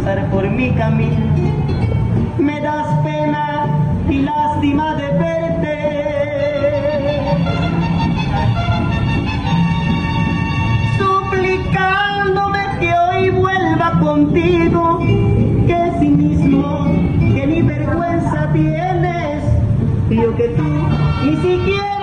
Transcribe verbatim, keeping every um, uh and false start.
pasar por mi camino. Me das pena y lástima de verte. Suplicándome que hoy vuelva contigo, que sí mismo, que ni vergüenza tienes, y yo que tú ni siquiera